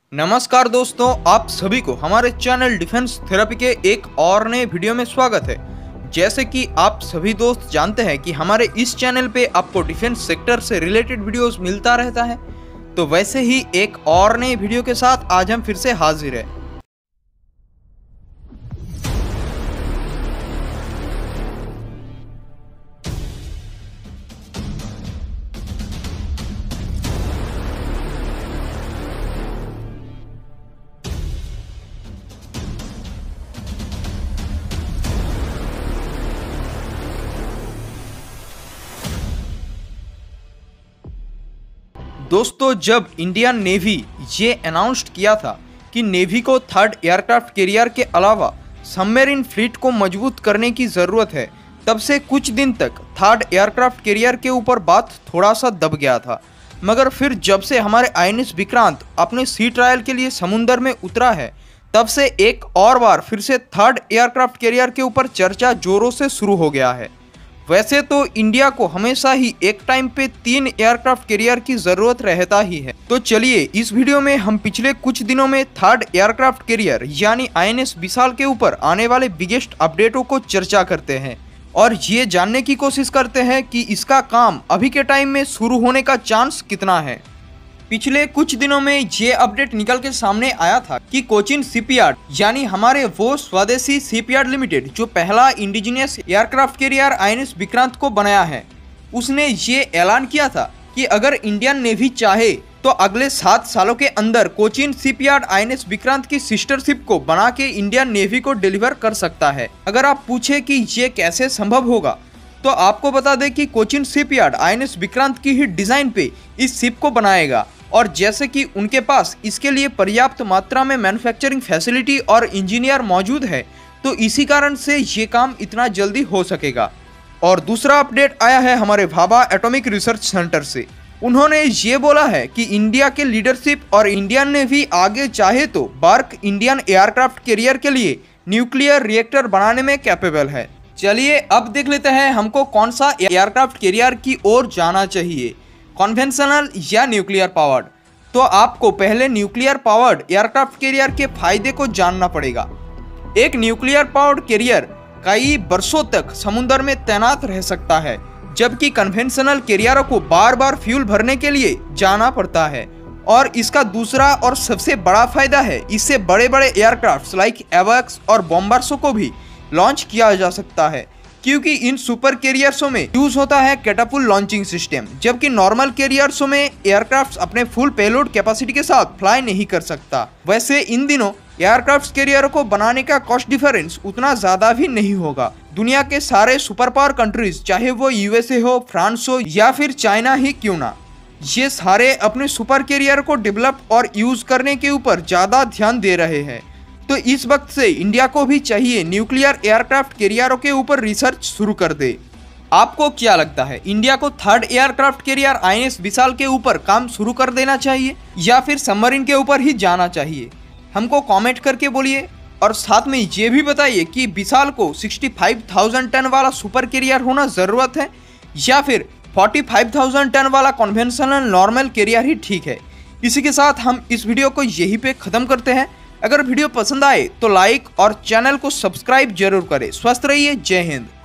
नमस्कार दोस्तों, आप सभी को हमारे चैनल डिफेंस थेरेपी के एक और नए वीडियो में स्वागत है। जैसे कि आप सभी दोस्त जानते हैं कि हमारे इस चैनल पे आपको डिफेंस सेक्टर से रिलेटेड वीडियोस मिलता रहता है, तो वैसे ही एक और नए वीडियो के साथ आज हम फिर से हाजिर हैं। दोस्तों, जब इंडियन नेवी ये अनाउंस्ड किया था कि नेवी को थर्ड एयरक्राफ्ट कैरियर के अलावा सबमरीन फ्लीट को मजबूत करने की ज़रूरत है, तब से कुछ दिन तक थर्ड एयरक्राफ्ट कैरियर के ऊपर बात थोड़ा सा दब गया था। मगर फिर जब से हमारे आईएनएस विक्रांत अपने सी ट्रायल के लिए समुंदर में उतरा है, तब से एक और बार फिर से थर्ड एयरक्राफ्ट कैरियर के ऊपर चर्चा जोरों से शुरू हो गया है। वैसे तो इंडिया को हमेशा ही एक टाइम पे 3 एयरक्राफ्ट कैरियर की जरूरत रहता ही है। तो चलिए इस वीडियो में हम पिछले कुछ दिनों में थर्ड एयरक्राफ्ट कैरियर यानी आईएनएस विशाल के ऊपर आने वाले बिगेस्ट अपडेटों को चर्चा करते हैं और ये जानने की कोशिश करते हैं कि इसका काम अभी के टाइम में शुरू होने का चांस कितना है। पिछले कुछ दिनों में ये अपडेट निकल के सामने आया था कि कोचिन शिपयार्ड यानी हमारे वो स्वदेशी शिपयार्ड लिमिटेड जो पहला indigenous aircraft carrier INS Vikrant को बनाया है, उसने ये ऐलान किया था कि अगर इंडियन नेवी चाहे तो अगले 7 सालों के अंदर कोचिन शिपयार्ड आईएनएस विक्रांत की सिस्टर शिप को बना के इंडियन नेवी को डिलीवर कर सकता है। अगर आप पूछे कि ये कैसे संभव होगा, तो आपको बता दें कि कोचिन शिपयार्ड आईएनएस विक्रांत की ही डिजाइन पे इस शिप को बनाएगा और जैसे कि उनके पास इसके लिए पर्याप्त मात्रा में मैन्युफैक्चरिंग फैसिलिटी और इंजीनियर मौजूद है, तो इसी कारण से ये काम इतना जल्दी हो सकेगा। और दूसरा अपडेट आया है हमारे भाभा एटॉमिक रिसर्च सेंटर से। उन्होंने ये बोला है कि इंडिया के लीडरशिप और इंडियन नेवी आगे चाहे तो बार्क इंडियन एयरक्राफ्ट कैरियर के लिए न्यूक्लियर रिएक्टर बनाने में कैपेबल है। चलिए अब देख लेते हैं हमको कौन सा एयरक्राफ्ट कैरियर की ओर जाना चाहिए, कन्वेंशनल या न्यूक्लियर पावर्ड। तो आपको पहले न्यूक्लियर पावर्ड एयरक्राफ्ट कैरियर के फायदे को जानना पड़ेगा। एक न्यूक्लियर पावर्ड कैरियर कई वर्षों तक समुद्र में तैनात रह सकता है, जबकि कन्वेंशनल कैरियरों को बार बार फ्यूल भरने के लिए जाना पड़ता है। और इसका दूसरा और सबसे बड़ा फायदा है, इससे बड़े बड़े एयरक्राफ्ट लाइक एवॉक्स और बॉम्बर्सों को भी लॉन्च किया जा सकता है, क्योंकि इन सुपर कैरियर्सों में यूज होता है कैटापुल्ट लॉन्चिंग सिस्टम, जबकि नॉर्मल कैरियर्सों में एयरक्राफ्ट अपने फुल पेलोड कैपेसिटी के साथ फ्लाई नहीं कर सकता। वैसे इन दिनों एयरक्राफ्ट कैरियरों को बनाने का कॉस्ट डिफरेंस उतना ज्यादा भी नहीं होगा। दुनिया के सारे सुपर पावर कंट्रीज, चाहे वो यूएसए हो, फ्रांस हो या फिर चाइना ही क्यों ना, ये सारे अपने सुपर कैरियर को डेवलप और यूज करने के ऊपर ज्यादा ध्यान दे रहे हैं। तो इस वक्त से इंडिया को भी चाहिए न्यूक्लियर एयरक्राफ्ट कैरियरों के ऊपर रिसर्च शुरू कर दे। आपको क्या लगता है, इंडिया को third aircraft carrier INS Vishal के ऊपर काम शुरू कर देना चाहिए या फिर सबमरीन के ऊपर ही जाना चाहिए? हमको कमेंट करके बोलिए और साथ में ये भी बताइए कि विशाल को 65,000 टन वाला सुपर कैरियर होना ज़रूरत है या फिर 45,000 टन वाला कन्वेंशनल नॉर्मल कैरियर ही ठीक है। इसी के साथ हम इस वीडियो को यहीं पे ख़त्म करते हैं। अगर वीडियो पसंद आए तो लाइक और चैनल को सब्सक्राइब जरूर करें। स्वस्थ रहिए, जय हिंद।